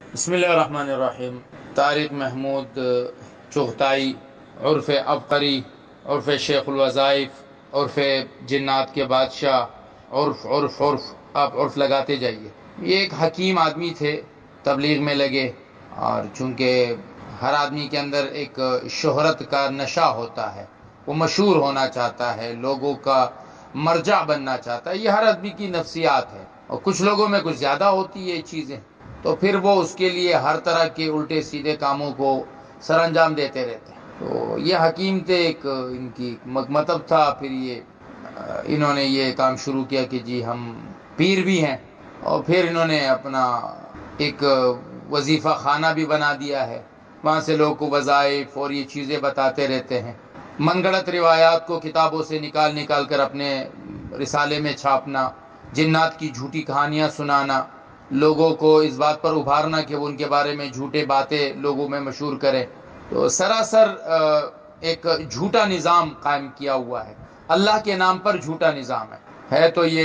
بسم اللہ الرحمن الرحیم۔ طارق محمود چغتائی عرف عبقری، عرف شیخ الوظائف، عرف جنات کے بادشاہ، عرف عرف عرف، آپ عرف لگاتے جائیے۔ یہ ایک حکیم آدمی تھے، تبلیغ میں لگے، اور چونکہ ہر آدمی کے اندر ایک شہرت کا نشہ ہوتا ہے، وہ مشہور ہونا چاہتا ہے، لوگوں کا مرجع بننا چاہتا ہے، یہ ہر آدمی کی نفسیات ہے، اور کچھ لوگوں میں کچھ زیادہ ہوتی ہے یہ چیزیں، تو پھر وہ اس کے لیے ہر طرح کے الٹے سیدھے کاموں کو سر انجام دیتے رہتے ہیں۔ تو یہ حکیم تھے، ایک ان کی مکتب تھا، پھر انہوں نے یہ کام شروع کیا کہ جی ہم پیر بھی ہیں، اور پھر انہوں نے اپنا ایک وظیفہ خانہ بھی بنا دیا ہے، وہاں سے لوگوں کو وظائف اور یہ چیزیں بتاتے رہتے ہیں، من گھڑت روایات کو کتابوں سے نکال کر اپنے رسالے میں چھاپنا، جنات کی جھوٹی کہانیاں سنانا، لوگوں کو اس بات پر ابھارنا کہ وہ ان کے بارے میں جھوٹے باتیں لوگوں میں مشہور کریں۔ تو سراسر ایک جھوٹا نظام قائم کیا ہوا ہے، اللہ کے نام پر جھوٹا نظام ہے تو یہ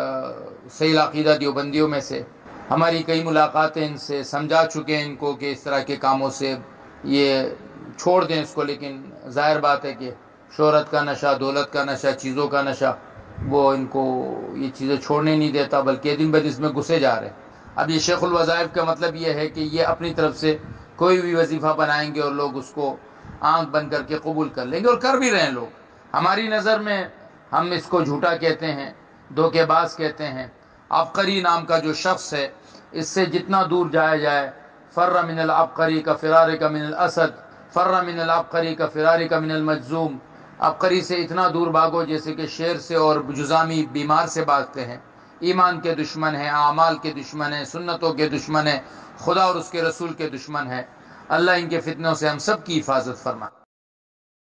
صحیح عقیدہ دیوبندیوں میں سے ہماری کئی ملاقاتیں ان سے سمجھا چکے ہیں ان کو کہ اس طرح کے کاموں سے یہ چھوڑ دیں اس کو، لیکن ظاہر بات ہے کہ شہرت کا نشہ، دولت کا نشہ، چیزوں کا نشہ وہ ان کو یہ چیزیں چھوڑنے نہیں دیتا، بلکہ دن بدن اس میں گھسے جا رہے ہیں۔ اب یہ شیخ الوظائف کا مطلب یہ ہے کہ یہ اپنی طرف سے کوئی بھی وظیفہ بنائیں گے اور لوگ اس کو آنکھ بند کر کے قبول کر لیں گے، اور کر بھی رہے ہیں لوگ۔ ہماری نظر میں ہم اس کو جھوٹا کہتے ہیں، دھوکے باز کہتے ہیں۔ عبقری نام کا جو شخص ہے، اس سے جتنا دور جایا جائے، فر من العبقری کا فرار کا من الاسد، فر من العبقری کا فرار کا من المجذوم، عبقری سے اتنا دور بھاگو جیسے کہ شیر سے اور جذامی بیمار سے بھاگتے ہیں۔ ایمان کے دشمن ہیں، اعمال کے دشمن ہیں، سنتوں کے دشمن ہیں، خدا اور اس کے رسول کے دشمن ہیں۔ اللہ ان کے فتنوں سے ہم سب کی حفاظت فرمائے۔